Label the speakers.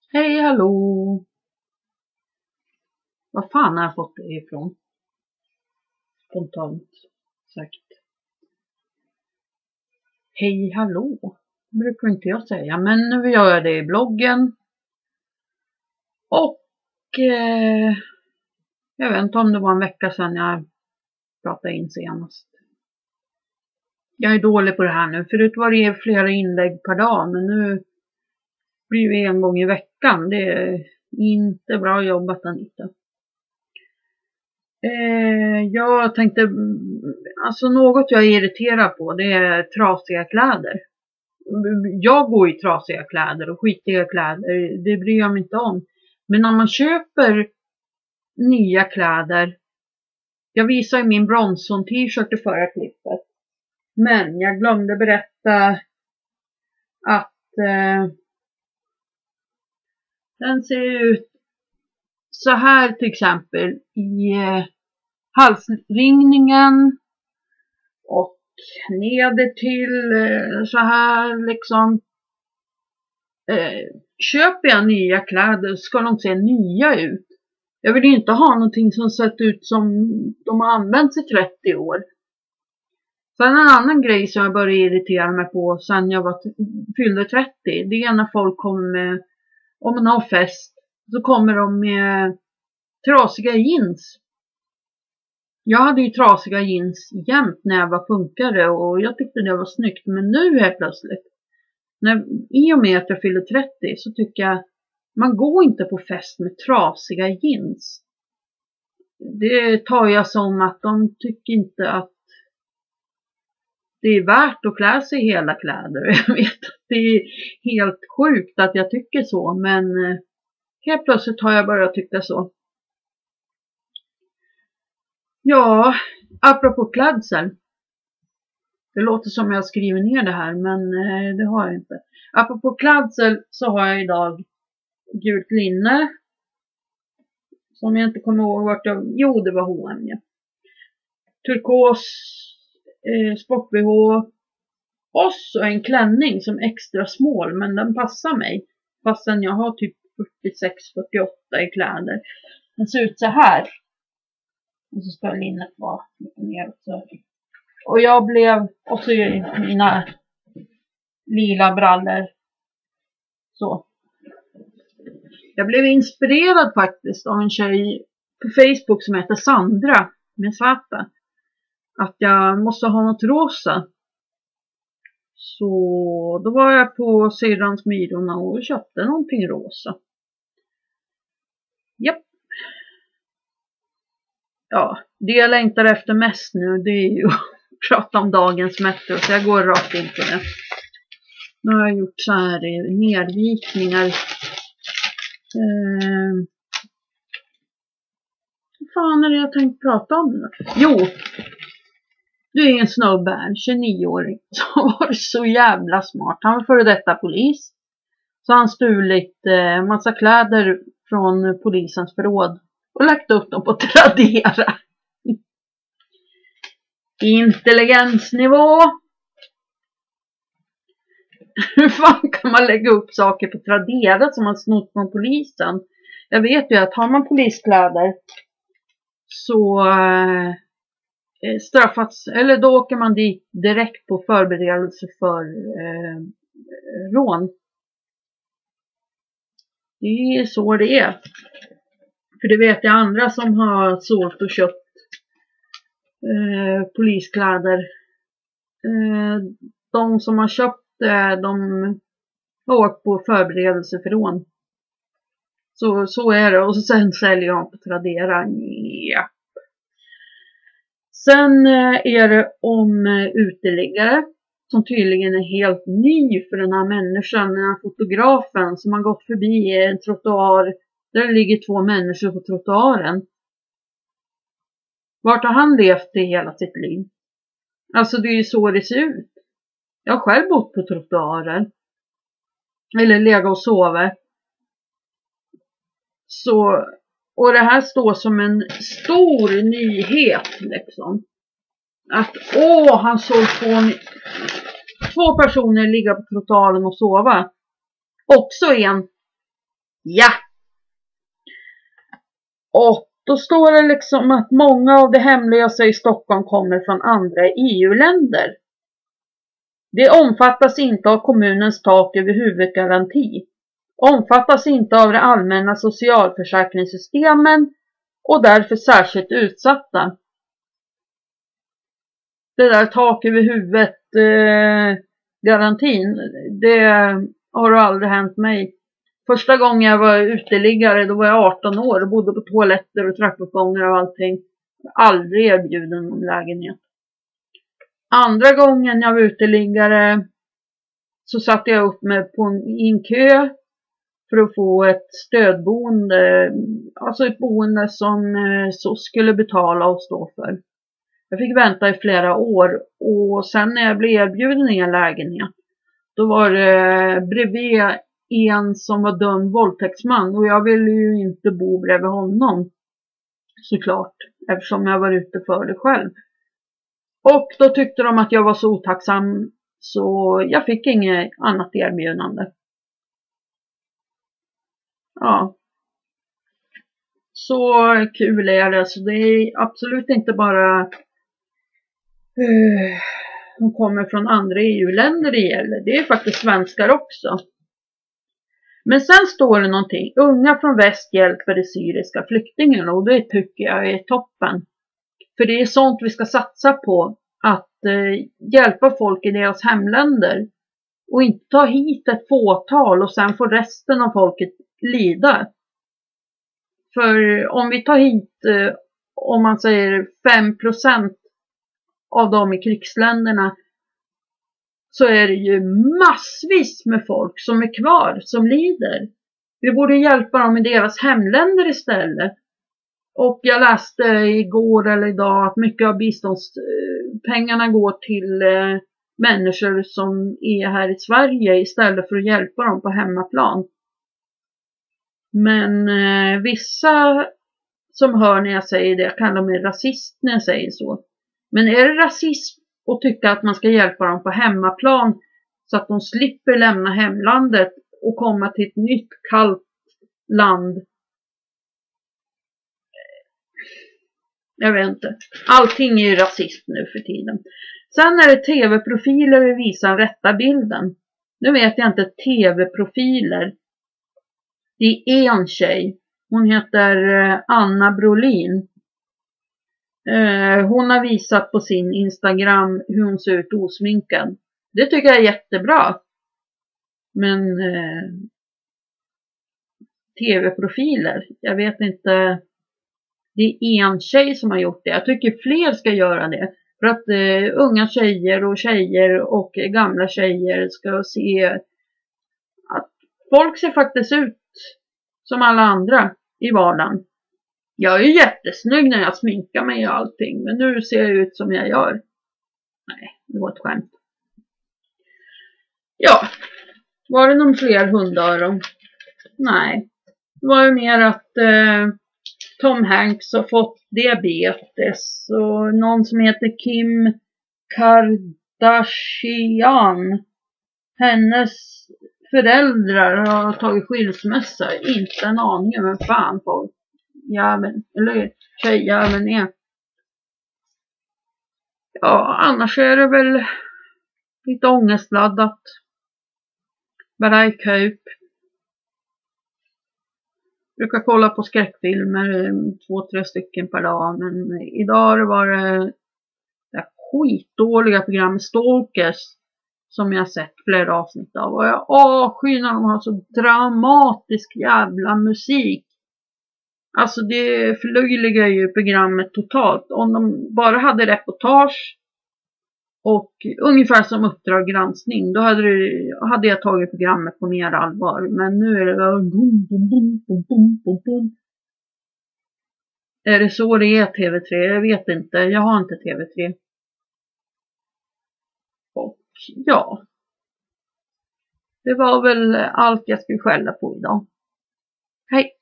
Speaker 1: Hej, hallå! Vad fan har jag fått det ifrån? Spontant sagt. Hej, hallå! Det brukar inte jag säga, men nu gör jag det i bloggen. Och jag vet inte om det var en vecka sedan jag pratade in senast. Jag är dålig på det här nu. Förut var det flera inlägg per dag, men nu blir det en gång i veckan. Det är inte bra jobbat, Anita. Jag tänkte, alltså något jag är irriterad på, det är trasiga kläder. Jag går i trasiga kläder och skitiga kläder, det bryr jag mig inte om. Men när man köper nya kläder, jag visar ju min Bronson t-shirt i förra klippet. Men jag glömde berätta att den ser ut så här till exempel i halsringningen och neder till så här liksom. Köper jag nya kläder ska de se nya ut. Jag vill inte ha någonting som sett ut som de har använts i 30 år. Sen en annan grej som jag började irritera mig på sen jag fyllde 30. Det är när folk kommer med, om man har fest, så kommer de med trasiga jeans. Jag hade ju trasiga jeans jämt när jag var funkare och jag tyckte det var snyggt. Men nu helt plötsligt, i och med att jag fyllde 30, så tycker jag man går inte på fest med trasiga jeans. Det tar jag som att de tycker inte att det är värt att klä sig i hela kläder. Jag vet att det är helt sjukt att jag tycker så, men helt plötsligt har jag börjat tycka så. Ja, apropå klädsel. Det låter som jag skriver ner det här, men det har jag inte. Apropå klädsel så har jag idag gult linne. Som jag inte kommer ihåg vart jag... Jo, det var H&M. Ja. Turkos, sport-BH. Och så en klänning som extra smål, men den passar mig. Fastän jag har typ 46-48 i kläder. Den ser ut så här. Och så ska linnet vara lite ner så. Och jag blev också i mina lila brallor. Så. Jag blev inspirerad faktiskt av en tjej på Facebook som heter Sandra med svarta. Att jag måste ha något rosa. Så då var jag på Syrrans Myrorna och köpte någonting rosa. Japp. Ja, det jag längtar efter mest nu, det är ju att prata om dagens Metro. Så jag går rakt in på det. Nu har jag gjort så här nedvikningar. Vad fan är det jag tänkte prata om nu? Jo, det är en snubbe här, 29-åring, som var så jävla smart. Han var före detta polis. Så han stulit massa kläder från polisens förråd och lagt upp dem på Tradera. Intelligensnivå. Hur fan kan man lägga upp saker på Tradera som man snott från polisen? Jag vet ju att har man poliskläder så straffas, eller då åker man dit direkt på förberedelse för rån. Det är så det är. För det vet jag andra som har sålt och köpt poliskläder. De som har köpt de har åkt på förberedelse för rån. Så är det. Och sen säljer jag på Tradera. Ja. Sen är det om uteliggare. Som tydligen är helt ny för den här människan. Den här fotografen som har gått förbi en trottoar. Där det ligger 2 människor på trottoaren. Vart har han levt i hela sitt liv? Alltså det är ju så det ser ut. Jag har själv bott på trottoarer. Eller legat och sovit. Så, och det här står som en stor nyhet liksom. Att han såg 2 personer ligga på trottoaren och sova. Också en Ja! Och då står det liksom att många av de hemlösa i Stockholm kommer från andra EU-länder. Det omfattas inte av kommunens tak över huvudgaranti. Omfattas inte av de allmänna socialförsäkringssystemen och därför särskilt utsatta. Det där tak över huvudet garantin, det har aldrig hänt mig. Första gången jag var uteliggare, då var jag 18 år och bodde på toaletter och trappuppgångar och allting. Aldrig erbjuden någon lägenhet. Andra gången jag var uteliggare så satte jag upp mig i en kö för att få ett stödboende. Alltså ett boende som så skulle betala och stå för. Jag fick vänta i flera år och sen när jag blev erbjuden en lägenhet, då var det bredvid en som var dömd våldtäktsman och jag ville ju inte bo bredvid honom. Såklart, eftersom jag var ute för det själv. Och då tyckte de att jag var så otacksam så jag fick inget annat erbjudande. Ja. Så kul är det. Så det är absolut inte bara de kommer från andra EU-länder det gäller. Det är faktiskt svenskar också. Men sen står det någonting. Unga från väst hjälper de syriska flyktingarna. Och det tycker jag är toppen. För det är sånt vi ska satsa på. Att hjälpa folk i deras hemländer. Och inte ta hit ett fåtal och sen får resten av folket lida. För om vi tar hit, om man säger 5% av dem i krigsländerna, så är det ju massvis med folk som är kvar, som lider. Vi borde hjälpa dem i deras hemländer istället. Och jag läste igår eller idag att mycket av biståndspengarna går till människor som är här i Sverige istället för att hjälpa dem på hemmaplan. Men vissa som hör när jag säger det kallar mig rasist när jag säger så. Men är det rasism att tycka att man ska hjälpa dem på hemmaplan så att de slipper lämna hemlandet och komma till ett nytt kallt land? Jag vet inte. Allting är ju rasism nu för tiden. Sen är det tv-profiler vi visar rätta bilden. Nu vet jag inte tv-profiler. Det är en tjej. Hon heter Anna Brolin. Hon har visat på sin Instagram hur hon ser ut osminkad. Det tycker jag är jättebra. Men tv-profiler, jag vet inte. Det är en tjej som har gjort det. Jag tycker fler ska göra det. För att unga tjejer och gamla tjejer ska se att folk ser faktiskt ut som alla andra i vardagen. Jag är ju jättesnygg när jag sminkar mig och allting. Men nu ser jag ut som jag gör. Nej, det var ett skämt. Ja, var det någon fler hundöron? Nej, det var ju mer att Tom Hanks har fått diabetes. Och någon som heter Kim Kardashian. Hennes föräldrar har tagit skilsmässa. Inte en aning om vem fan folk. Jäveln, eller tjejjäveln är. Ja, annars är det väl lite ångestladdat. Bara i Coop. Brukar kolla på skräckfilmer 2-3 stycken per dag. Men idag var det skitdåliga programmet Stalkers som jag sett flera avsnitt av. Och jag avskyr när de har så dramatisk jävla musik. Alltså det förlöjligar ju programmet totalt. Om de bara hade reportage och ungefär som Uppdrag granskning, då hade jag tagit programmet på mer allvar. Men nu är det bum, bum, bum, bum, bum, bum, bum. Är det så det är TV3? Jag vet inte. Jag har inte TV3. Och ja. Det var väl allt jag skulle skälla på idag. Hej!